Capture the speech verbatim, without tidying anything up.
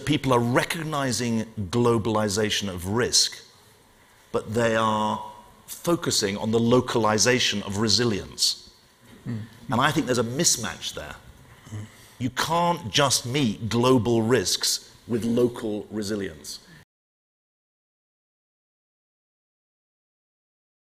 people are recognizing globalization of risk, but they are focusing on the localization of resilience. Mm. And I think there's a mismatch there. Mm. You can't just meet global risks with local resilience.